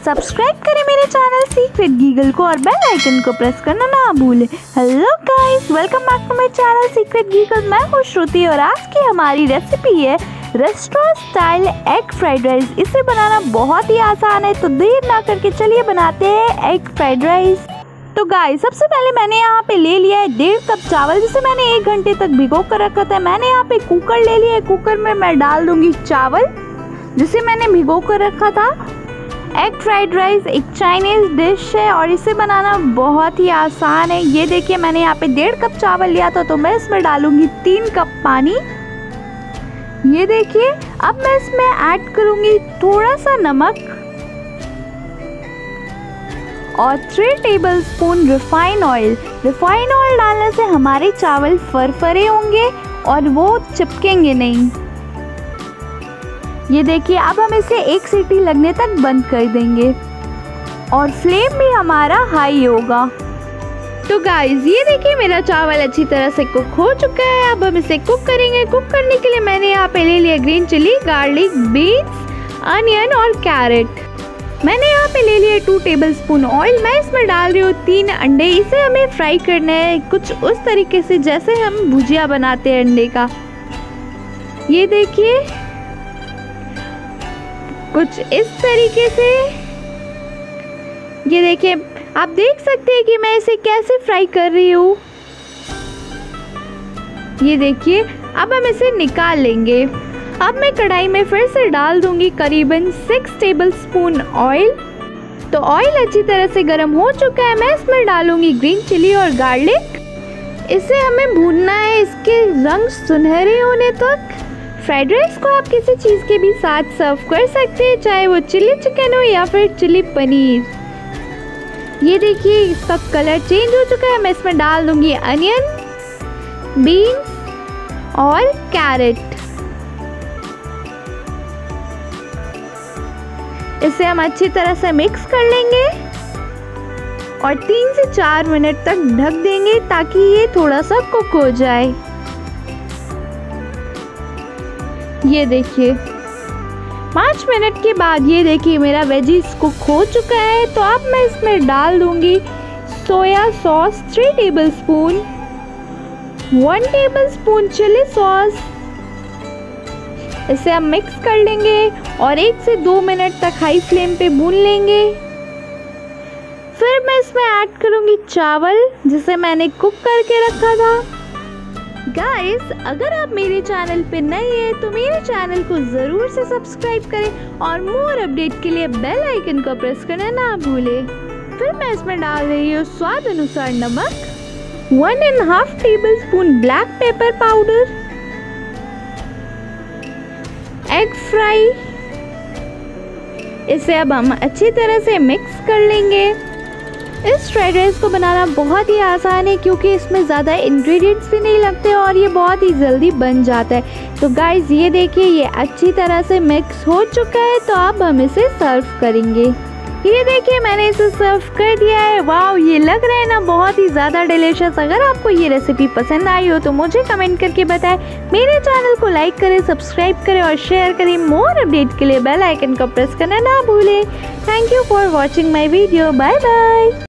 Subscribe करें मेरे channel secret गीगल को और बेल आइकन को प्रेस करना ना भूलें। Hello guys, welcome back to my channel secret गीगल। मैं हूँ श्रुति और आज की हमारी रेसिपी है restaurant style egg fried rice. इसे बनाना बहुत ही आसान है, तो देर ना करके चलिए बनाते हैं एग फ्राइड राइस। तो गाइस, सबसे पहले मैंने यहाँ पे ले लिया है 1.5 कप चावल, जिसे मैंने 1 घंटे तक भिगो कर रखा था। मैंने यहाँ पे कुकर ले लिया है, कुकर में मैं डाल दूंगी चावल जिसे मैंने भिगो कर रखा था। एग फ्राइड राइस एक चाइनीज़ डिश है और इसे बनाना बहुत ही आसान है। ये देखिए, मैंने यहाँ पे 1.5 कप चावल लिया था, तो मैं इसमें डालूंगी 3 कप पानी। ये देखिए, अब मैं इसमें ऐड करूंगी थोड़ा सा नमक और 3 tablespoon refine oil. Refine oil डालने से हमारे चावल फरफरे होंगे और वो चिपकेंगे नहीं। ये देखिए, अब हम इसे 1 सीटी लगने तक बंद कर देंगे और फ्लेम भी हमारा हाई होगा। तो गाइस, ये देखिए मेरा चावल अच्छी तरह से कुक हो चुका है। अब हम इसे कुक करेंगे। कुक करने के लिए मैंने यहाँ पे ले लिया green chilli, garlic, beans, onion और कैरेट। मैंने यहाँ पे ले लिया 2 टेबलस्पून ऑयल। मैं इसमें डाल रही हूँ 3 अंडे। इसे हमें फ्राई करना है कुछ उस तरीके से जैसे हम भुजिया बनाते हैं अंडे का। ये देखिए, कुछ इस तरीके से। ये देखिए, आप देख सकते हैं कि मैं इसे कैसे फ्राई कर रही हूँ। ये देखिए, अब हम इसे निकाल लेंगे। अब मैं कढ़ाई में फिर से डाल दूंगी करीबन 6 टेबलस्पून ऑयल। तो ऑयल अच्छी तरह से गर्म हो चुका है। मैं इसमें डालूंगी ग्रीन चिली और गार्लिक। इसे हमें भूनना है इसके रंग सुनहरे होने तक। फ्राइड राइस को आप किसी चीज़ के भी साथ सर्व कर सकते हैं, चाहे वो चिली चिकन हो या फिर चिली पनीर। ये देखिए, इसका कलर चेंज हो चुका है। मैं इसमें डाल दूंगी अनियन, बीन्स और कैरेट। इसे हम अच्छी तरह से मिक्स कर लेंगे और 3 से 4 मिनट तक ढक देंगे ताकि ये थोड़ा सा कुक हो जाए। ये देखिए, 5 मिनट के बाद ये देखिए मेरा वेजीज कुक हो चुका है। तो अब मैं इसमें डाल दूंगी soya sauce 3 tablespoon, 1 tablespoon chilli sauce. इसे हम मिक्स कर लेंगे और 1 से 2 मिनट तक हाई फ्लेम पे भून लेंगे। फिर मैं इसमें ऐड करूंगी चावल जिसे मैंने कुक करके रखा था। गाइस, अगर आप मेरे चैनल पे नए हैं तो मेरे चैनल को ज़रूर से सब्सक्राइब करें और मोर अपडेट के लिए बेल आइकन को प्रेस करना ना भूलें। फिर मैं इसमें डाल रही हूँ स्वाद अनुसार नमक, 1.5 tablespoon black pepper powder, egg fry. इसे अब हम अच्छी तरह से मिक्स कर लेंगे। इस फ्राइड राइस को बनाना बहुत ही आसान है क्योंकि इसमें ज़्यादा इंग्रेडिएंट्स भी नहीं लगते और ये बहुत ही जल्दी बन जाता है। तो गाइस, ये देखिए, ये अच्छी तरह से मिक्स हो चुका है। तो अब हम इसे सर्व करेंगे। ये देखिए, मैंने इसे सर्व कर दिया है। वाव, ये लग रहा है ना बहुत ही ज़्यादा डिलीशियस। अगर आपको ये रेसिपी पसंद आई हो तो मुझे कमेंट करके बताएं। मेरे चैनल को लाइक करें, सब्सक्राइब करें और शेयर करें। मोर अपडेट के लिए बेल आइकन को प्रेस करना ना भूलें। Thank you for watching my video. Bye bye.